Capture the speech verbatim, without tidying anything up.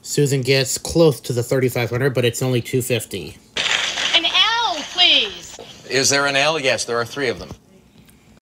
Susan gets close to the thirty-five hundred, but it's only two fifty. An L, please. Is there an L? Yes, there are three of them.